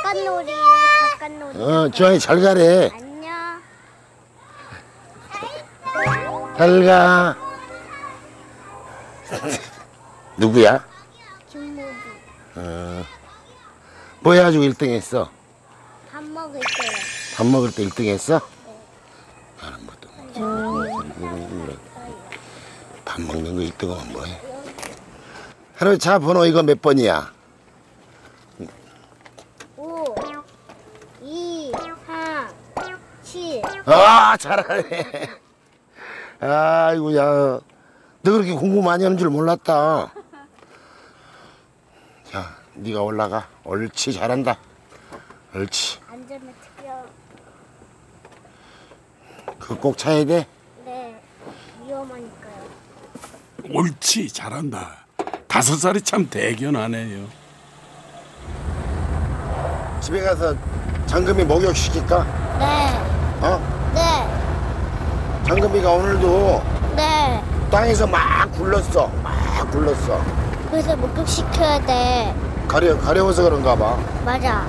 바깥놀이. 주환이 잘 가래. 안녕. 잘 가. 누구야? 김모비. 뭐 해가지고 1등 했어? 밥 먹을 때요. 밥 먹을 때 1등 했어? 네. 나는 뭐또 밥 먹는 거 1등하면 뭐해? 하루 차 번호 이거 몇 번이야? 5, 2, 3, 7. 아, 잘하네. 아이고, 야. 너 그렇게 공부 많이 하는 줄 몰랐다. 자, 네가 올라가. 옳지, 잘한다. 옳지. 안전벨트 껴. 그거 꼭 차야 돼? 네. 위험하니까요. 옳지, 잘한다. 5살이 참 대견하네요. 집에 가서 장금이 목욕시킬까? 네. 어? 네. 장금이가 오늘도 네. 땅에서 막 굴렀어. 막 굴렀어. 그래서 목욕시켜야 돼. 가려워서 그런가 봐. 맞아.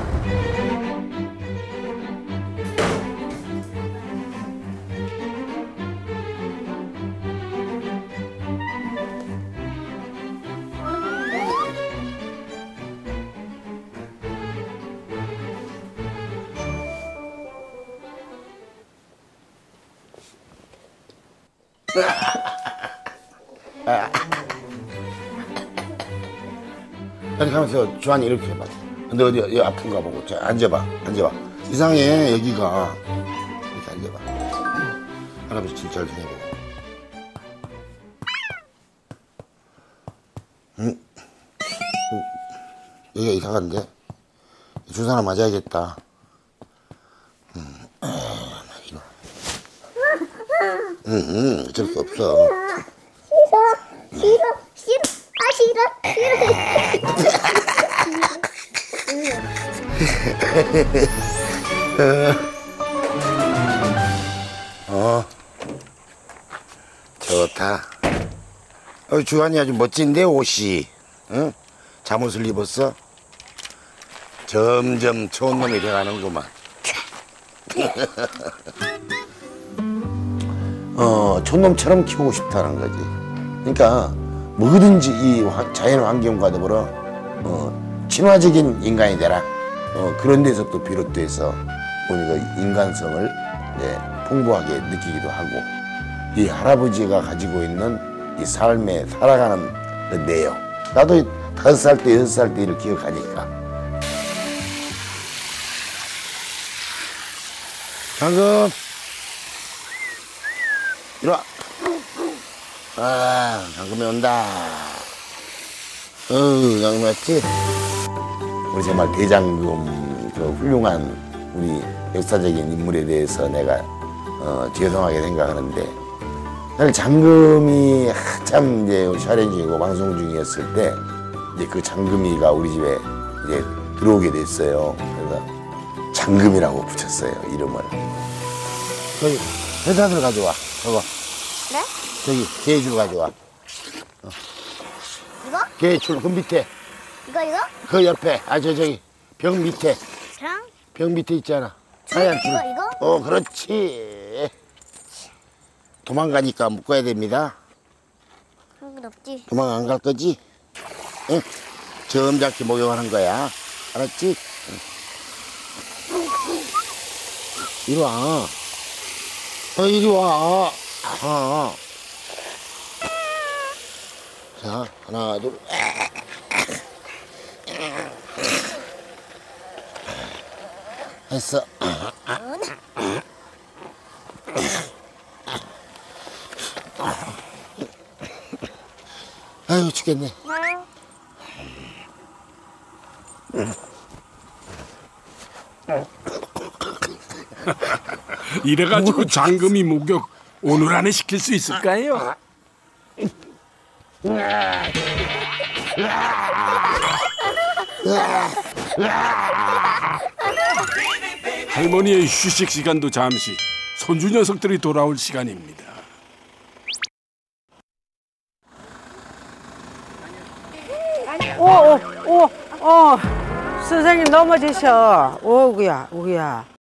이렇게 하면서 주환이 이렇게 해봐. 근데 어디 여기 아픈가 보고. 자, 앉아봐. 앉아봐. 이상해 여기가. 이렇게 앉아봐. 할아버지 진짜 잘 지내고. 응? 여기가 이상한데? 주사 하나 맞아야겠다. 어쩔 수 없어. 싫어. 좋다. 주환이 아주 멋진데 옷이. 응? 잠옷을 입었어? 점점 좋은 놈이 돼가는구만. 촌놈처럼 키우고 싶다는 거지. 그러니까 뭐든지 이 자연 환경과 더불어 친화적인 인간이 되라. 그런 데서 또 비롯돼서 우리가 인간성을 풍부하게 느끼기도 하고, 이 할아버지가 가지고 있는 이 삶에 살아가는 그 내용. 나도 5살 때, 6살 때 일을 기억하니까. 장금, 이리 와. 아, 장금이 온다. 장금 왔지? 우리 정말 대장금, 그 훌륭한 우리 역사적인 인물에 대해서 내가 죄송하게 생각하는데, 사실 장금이 한참 이제 우리 촬영 중이고 방송 중이었을 때, 이제 그 장금이가 우리 집에 이제 들어오게 됐어요. 그래서 장금이라고 붙였어요, 이름을. 저기 회사들 가져와, 저거. 네? 저기 개줄 가져와. 이거? 개줄 그 밑에. 이거? 그 옆에. 저기 벽 밑에. 그냥? 벽 밑에 있잖아. 하얀 줄. 이거? 그렇지. 도망가니까 묶어야 됩니다. 그런 건 없지. 도망 안 갈 거지? 응? 점잖게 목욕하는 거야. 알았지? 응. 이리 와. 이리 와. 자, 하나, 둘. 했어. 아유, 죽겠네. 이래가지고 장금이 목욕 오늘 안에 시킬 수 있을까요? 할머니의 휴식 시간도 잠시, 손주 녀석들이 돌아올 시간입니다. 선생님 넘어지셔. 오구야, 오구야.